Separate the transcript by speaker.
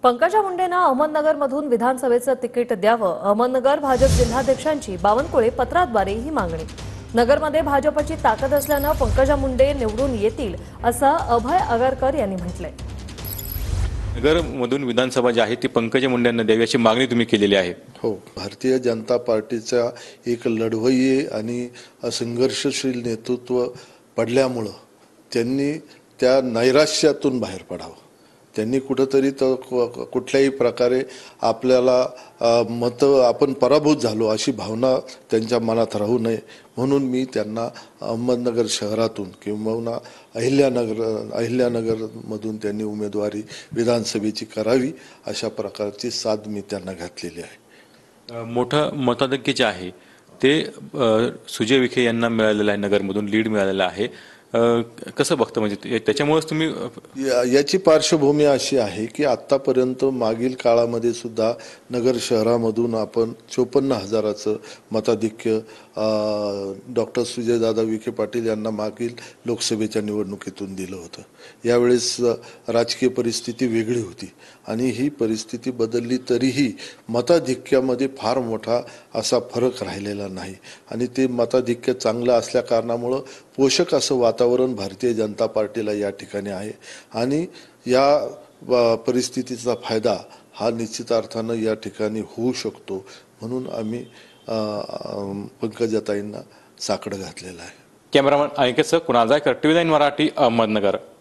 Speaker 1: पंकजा मुंडेंना अहमदनगरमधून विधानसभेचं तिकीट द्यावं, अहमदनगर भाजप जिल्हाध्यक्षांची बावनकुळे पत्राद्वारे ही मागणी। नगरमध्ये भाजपची ताकद असल्यानं पंकजा मुंडे निवडून येतील असं अभय आगरकर यांनी म्हटलंय।
Speaker 2: नगरमधून विधानसभा जी आहे ती पंकजा मुंडेंना द्यावी अशी मागणी तुम्ही केलेली आहे।
Speaker 3: हो, भारतीय जनता पार्टीचा एक लढवय्ये आणि संघर्षशील नेतृत्व पडल्यामुळे त्यांनी त्या नैराश्यातून बाहेर पडावं। त्यांनी कुठेतरी कुठल्याही प्रकारे आपल्याला मत आपण पराभूत झालो अशी भावना त्यांच्या मनात राहू नये म्हणून मी त्यांना अहमदनगर शहरातून किंवा अहिल्यानगरमधून त्यांनी उमेदवारी विधानसभेची करावी अशा प्रकारची साथ मी त्यांना घातलेली आहे।
Speaker 2: मोठं मताधिक्य जे आहे ते सुजय विखे यांना मिळालेलं आहे, नगरमधून लीड मिळालेलं आहे। कसं बघतं म्हणजे त्याच्यामुळेच तुम्ही
Speaker 3: याची पार्श्वभूमी अशी आहे की आतापर्यंत मागील काळामध्ये सुद्धा नगर शहरामधून आपण 54,000चं मताधिक्य डॉक्टर सुजयदादा विखे पाटील यांना मागील लोकसभेच्या निवडणुकीतून दिलं होतं। यावेळेस राजकीय परिस्थिती वेगळी होती आणि ही परिस्थिती बदलली तरीही मताधिक्यामध्ये फार मोठा असा फरक राहिलेला नाही आणि ते मताधिक्य चांगलं असल्या कारणामुळं पोषक असं वातावरण भारतीय जनता पार्टीला या ठिकाणी आहे आणि या परिस्थितीचा फायदा हा निश्चित अर्थानं या ठिकाणी होऊ शकतो म्हणून आम्ही पंकजाताईंना साकडं घातलेलं आहे।
Speaker 2: कॅमेरामन ऐकच कुणाल जायकर, TV9 मराठी, अहमदनगर।